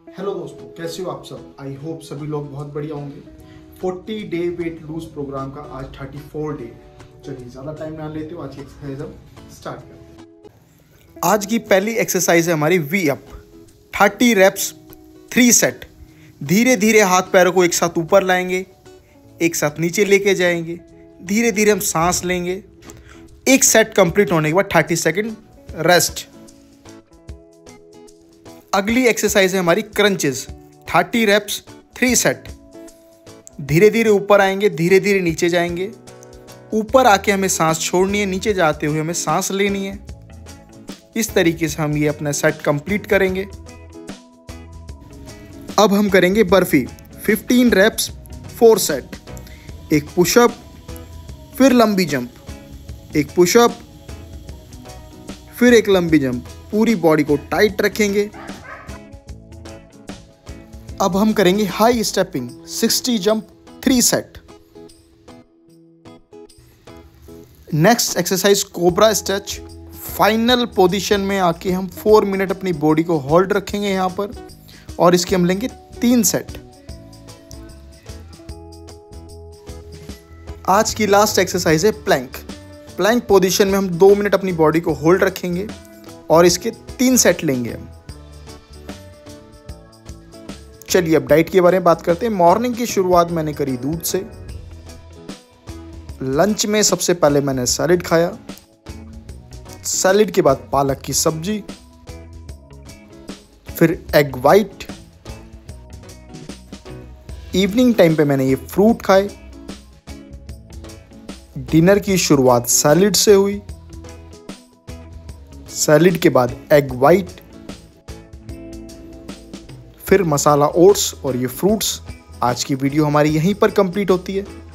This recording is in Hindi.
हेलो दोस्तों, कैसे हो आप सब। आई होप सभी लोग बहुत बढ़िया होंगे। 40 डे वेट लूज प्रोग्राम का आज 34 डे। चलिए ज़्यादा टाइम ना लेते हो, आज की एक्सरसाइज हम स्टार्ट करते हैं। आज की पहली एक्सरसाइज है हमारी वी अप। 30 wraps 3 set. धीरे धीरे हाथ पैरों को एक साथ ऊपर लाएंगे, एक साथ नीचे लेके जाएंगे। धीरे धीरे हम सांस लेंगे। एक सेट कंप्लीट होने के बाद 30 सेकेंड रेस्ट। अगली एक्सरसाइज है हमारी क्रंचेस। 30 wraps 3 set. धीरे धीरे ऊपर आएंगे, धीरे धीरे नीचे जाएंगे। ऊपर आके हमें सांस छोड़नी है, नीचे जाते हुए हमें सांस लेनी है। इस तरीके से हम ये अपना सेट कंप्लीट करेंगे। अब हम करेंगे बर्फी। 15 reps 4 set. एक पुशअप, फिर लंबी जंप, एक पुशअप, फिर एक लंबी जंप। पूरी बॉडी को टाइट रखेंगे। अब हम करेंगे high stepping. 60 jump 3 set. Next exercise cobra stretch. Final position में आके हम 4 मिनट अपनी बॉडी को होल्ड रखेंगे यहां पर, और इसके हम लेंगे 3 सेट। आज की लास्ट एक्सरसाइज है प्लैंक। प्लैंक पोजीशन में हम 2 मिनट अपनी बॉडी को होल्ड रखेंगे और इसके 3 सेट लेंगे हम। चलिए अब डाइट के बारे में बात करते हैं। मॉर्निंग की शुरुआत मैंने करी दूध से। लंच में सबसे पहले मैंने सैलेड खाया। सैलेड के बाद पालक की सब्जी, फिर एग वाइट। इवनिंग टाइम पे मैंने ये फ्रूट खाए। डिनर की शुरुआत सैलेड से हुई। सैलेड के बाद एग वाइट, फिर मसाला ओट्स और ये फ्रूट्स। आज की वीडियो हमारी यहीं पर कंप्लीट होती है।